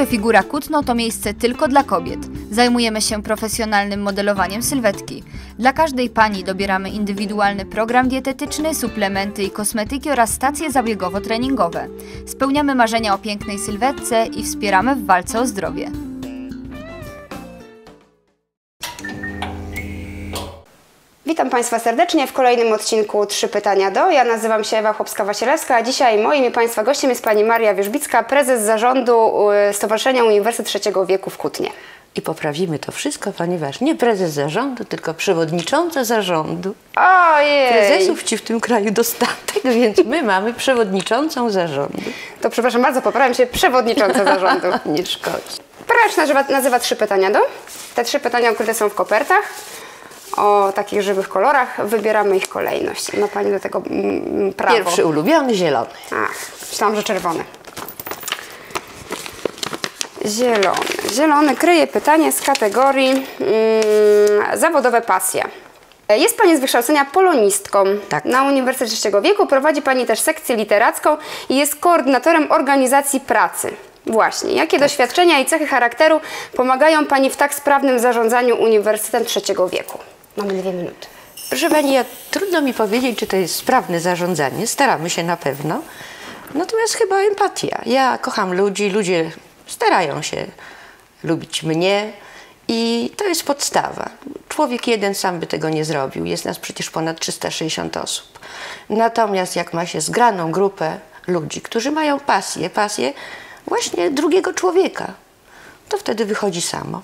Studio Figura Kutno to miejsce tylko dla kobiet. Zajmujemy się profesjonalnym modelowaniem sylwetki. Dla każdej pani dobieramy indywidualny program dietetyczny, suplementy i kosmetyki oraz stacje zabiegowo-treningowe. Spełniamy marzenia o pięknej sylwetce i wspieramy w walce o zdrowie. Witam Państwa serdecznie w kolejnym odcinku 3 pytania do. Ja nazywam się Ewa Chłopska-Wasilewska, a dzisiaj moim i Państwa gościem jest Pani Maria Wierzbicka, prezes zarządu Stowarzyszenia Uniwersytet Trzeciego Wieku w Kutnie. I poprawimy to wszystko, ponieważ nie prezes zarządu, tylko przewodnicząca zarządu. Ojej! Prezesów ci w tym kraju dostatek, więc my mamy przewodniczącą zarządu. To przepraszam bardzo, poprawiam się, przewodnicząca zarządu. Nie szkodzi. Program nazywa 3 pytania do. Te 3 pytania ukryte są w kopertach o takich żywych kolorach. Wybieramy ich kolejność. Ma Pani do tego prawo. Pierwszy ulubiony, zielony. Ach, myślałam, że czerwony. Zielony. Zielony kryje pytanie z kategorii zawodowe pasje. Jest Pani z wykształcenia polonistką. Tak. Na Uniwersytecie Trzeciego Wieku prowadzi Pani też sekcję literacką i jest koordynatorem organizacji pracy. Właśnie. Jakie doświadczenia i cechy charakteru pomagają Pani w tak sprawnym zarządzaniu Uniwersytetem Trzeciego Wieku? Mamy 2 minuty. Proszę Pani, trudno mi powiedzieć, czy to jest sprawne zarządzanie. Staramy się na pewno. Natomiast chyba empatia. Ja kocham ludzi, ludzie starają się lubić mnie i to jest podstawa. Człowiek jeden sam by tego nie zrobił. Jest nas przecież ponad 360 osób. Natomiast jak ma się zgraną grupę ludzi, którzy mają pasję właśnie drugiego człowieka, to wtedy wychodzi samo.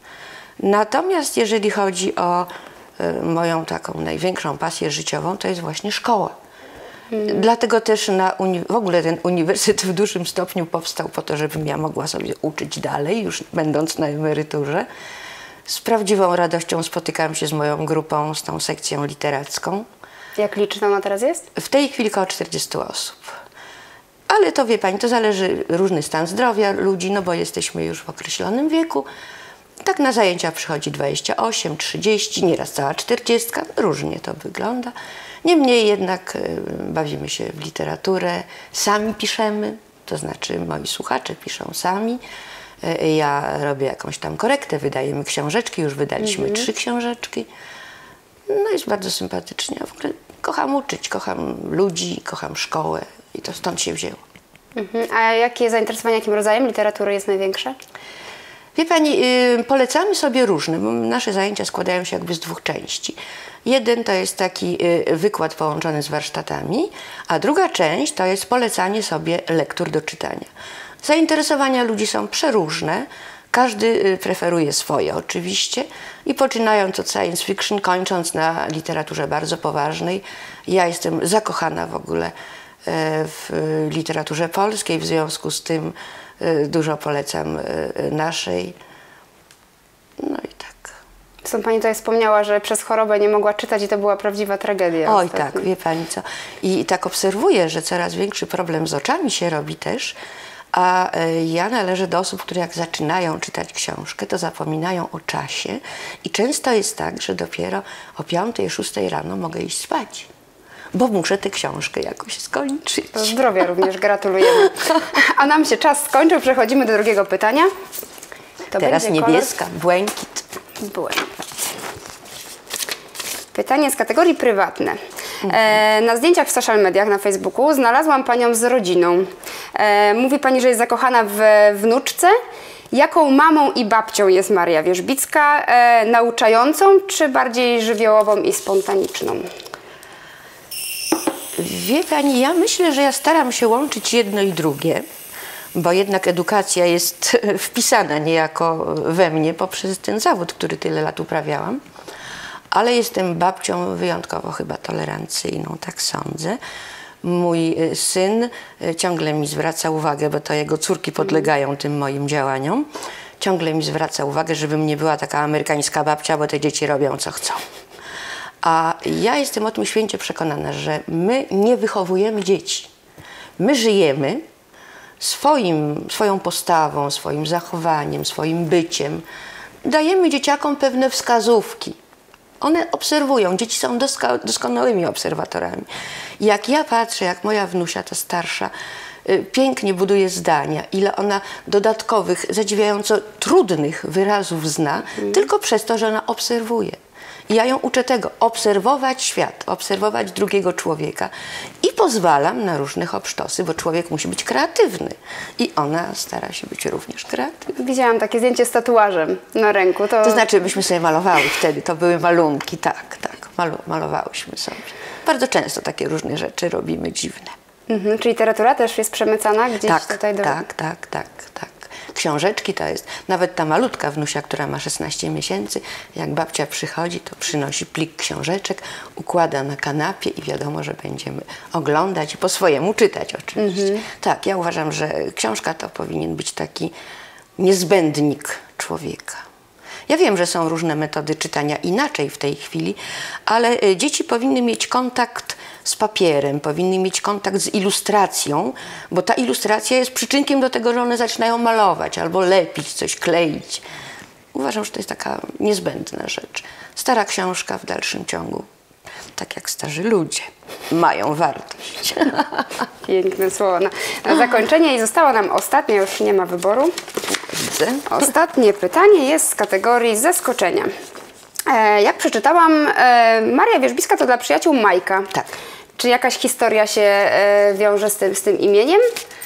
Natomiast jeżeli chodzi o moją taką największą pasję życiową, to jest właśnie szkoła. Dlatego też w ogóle ten uniwersytet w dużym stopniu powstał po to, żebym ja mogła sobie uczyć dalej, już będąc na emeryturze. Z prawdziwą radością spotykam się z moją grupą, z tą sekcją literacką. Jak liczna ona teraz jest? W tej chwili około 40 osób. Ale to wie Pani, to zależy różny stan zdrowia ludzi, no bo jesteśmy już w określonym wieku. Tak na zajęcia przychodzi 28, 30, nieraz cała 40, różnie to wygląda. Niemniej jednak bawimy się w literaturę, sami piszemy, to znaczy moi słuchacze piszą sami. Ja robię jakąś tam korektę, wydajemy książeczki, już wydaliśmy 3 książeczki. No jest bardzo sympatycznie. W ogóle kocham uczyć, kocham ludzi, kocham szkołę i to stąd się wzięło. A jakie zainteresowanie, jakim rodzajem literatury jest największe? Wie Pani, polecamy sobie różne, bo nasze zajęcia składają się jakby z 2 części. Jeden to jest taki wykład połączony z warsztatami, a druga część to jest polecanie sobie lektur do czytania. Zainteresowania ludzi są przeróżne, każdy preferuje swoje oczywiście i poczynając od science fiction, kończąc na literaturze bardzo poważnej. Ja jestem zakochana w ogóle w literaturze polskiej, w związku z tym dużo polecam naszej. No i tak. Zresztą Pani tutaj wspomniała, że przez chorobę nie mogła czytać i to była prawdziwa tragedia. Oj ostatnio. tak, wie Pani co. I tak obserwuję, że coraz większy problem z oczami się robi też, a ja należę do osób, które jak zaczynają czytać książkę, to zapominają o czasie i często jest tak, że dopiero o 5, 6 rano mogę iść spać, bo muszę tę książkę jakoś skończyć. To zdrowia również gratulujemy. A nam się czas skończył, przechodzimy do drugiego pytania. To teraz będzie niebieska, błękit. Błękit. Pytanie z kategorii prywatne. Na zdjęciach w social mediach, na Facebooku znalazłam Panią z rodziną. Mówi Pani, że jest zakochana w wnuczce. Jaką mamą i babcią jest Maria Wierzbicka? Nauczającą czy bardziej żywiołową i spontaniczną? Wie Pani, ja myślę, że ja staram się łączyć jedno i drugie, bo jednak edukacja jest wpisana niejako we mnie poprzez ten zawód, który tyle lat uprawiałam. Ale jestem babcią wyjątkowo chyba tolerancyjną, tak sądzę. Mój syn ciągle mi zwraca uwagę, bo to jego córki podlegają tym moim działaniom. Ciągle mi zwraca uwagę, żebym nie była taka amerykańska babcia, bo te dzieci robią co chcą. A ja jestem o tym święcie przekonana, że my nie wychowujemy dzieci. My żyjemy swoją postawą, swoim zachowaniem, swoim byciem. Dajemy dzieciakom pewne wskazówki. One obserwują, dzieci są doskonałymi obserwatorami. Jak ja patrzę, jak moja wnusia, ta starsza, pięknie buduje zdania, ile ona dodatkowych, zadziwiająco trudnych wyrazów zna, tylko przez to, że ona obserwuje. I ja ją uczę tego, obserwować świat, obserwować drugiego człowieka i pozwalam na różne hopsztosy, bo człowiek musi być kreatywny i ona stara się być również kreatywna. Widziałam takie zdjęcie z tatuażem na ręku. To znaczy, myśmy sobie malowały wtedy, to były malunki, tak, malowałyśmy sobie. Bardzo często takie różne rzeczy robimy dziwne. Czy literatura też jest przemycana gdzieś Tak, tutaj do... tak. Książeczki to jest, nawet ta malutka wnusia, która ma 16 miesięcy, jak babcia przychodzi, to przynosi plik książeczek, układa na kanapie i wiadomo, że będziemy oglądać i po swojemu czytać oczywiście. Tak, ja uważam, że książka to powinien być taki niezbędnik człowieka. Ja wiem, że są różne metody czytania inaczej w tej chwili, ale dzieci powinny mieć kontakt z papierem, powinny mieć kontakt z ilustracją, bo ta ilustracja jest przyczynkiem do tego, że one zaczynają malować albo lepić, coś kleić. Uważam, że to jest taka niezbędna rzecz. Stara książka w dalszym ciągu, tak jak starzy ludzie, mają wartość. Piękne słowo. Na zakończenie i została nam ostatnia, już nie ma wyboru. Widzę. Ostatnie pytanie jest z kategorii zaskoczenia. Jak przeczytałam, Maria Wierzbiska to dla przyjaciół Majka. Tak. Czy jakaś historia się wiąże z tym imieniem?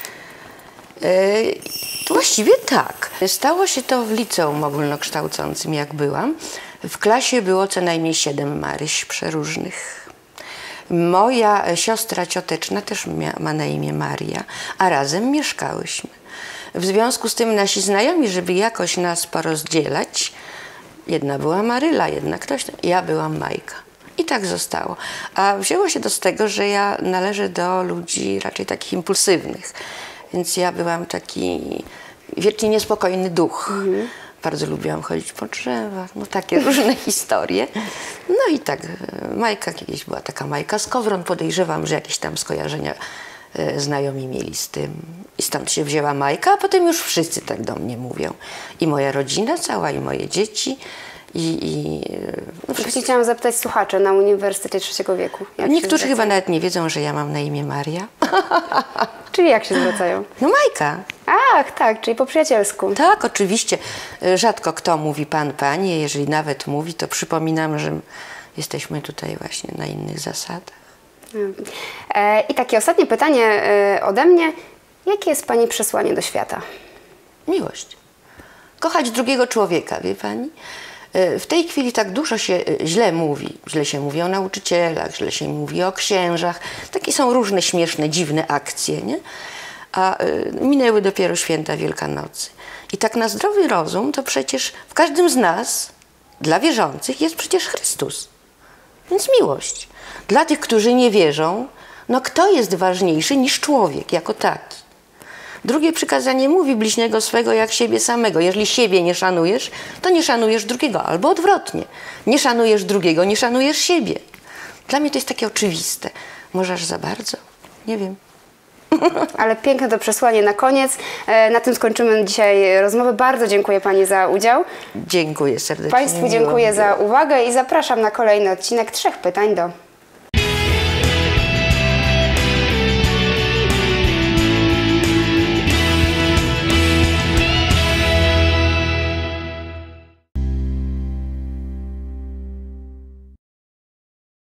Właściwie tak. Stało się to w liceum ogólnokształcącym, jak byłam. W klasie było co najmniej 7 Maryś przeróżnych. Moja siostra cioteczna też ma na imię Maria, a razem mieszkałyśmy. W związku z tym nasi znajomi, żeby jakoś nas porozdzielać, jedna była Maryla, jedna ktoś, ja byłam Majka. I tak zostało. A wzięło się to z tego, że ja należę do ludzi raczej takich impulsywnych. Więc ja byłam taki wiecznie niespokojny duch. Bardzo lubiłam chodzić po drzewach, no takie różne historie. No i tak, Majka kiedyś była taka Majka Skowron. Podejrzewam, że jakieś tam skojarzenia znajomi mieli z tym. I stąd się wzięła Majka, a potem już wszyscy tak do mnie mówią. I moja rodzina cała, i moje dzieci. Chciałam zapytać słuchaczy na Uniwersytecie Trzeciego Wieku. Niektórzy chyba nawet nie wiedzą, że ja mam na imię Maria. Czyli jak się zwracają? No Majka. Ach, tak, czyli po przyjacielsku. Tak, oczywiście. Rzadko kto mówi pan, panie. Jeżeli nawet mówi, to przypominam, że jesteśmy tutaj właśnie na innych zasadach. I takie ostatnie pytanie ode mnie. Jakie jest pani przesłanie do świata? Miłość. Kochać drugiego człowieka, wie pani? W tej chwili tak dużo się źle mówi. Źle się mówi o nauczycielach, źle się mówi o księżach. Takie są różne śmieszne, dziwne akcje, nie? A minęły dopiero święta Wielkanocy. I tak na zdrowy rozum to przecież w każdym z nas, dla wierzących, jest przecież Chrystus. Więc miłość. Dla tych, którzy nie wierzą, no kto jest ważniejszy niż człowiek jako taki? Drugie przykazanie mówi bliźniego swego jak siebie samego. Jeżeli siebie nie szanujesz, to nie szanujesz drugiego. Albo odwrotnie. Nie szanujesz drugiego, nie szanujesz siebie. Dla mnie to jest takie oczywiste. Może aż za bardzo? Nie wiem. Ale piękne to przesłanie na koniec. Na tym skończymy dzisiaj rozmowę. Bardzo dziękuję pani za udział. Dziękuję serdecznie. Państwu dziękuję za uwagę i zapraszam na kolejny odcinek 3 pytań do...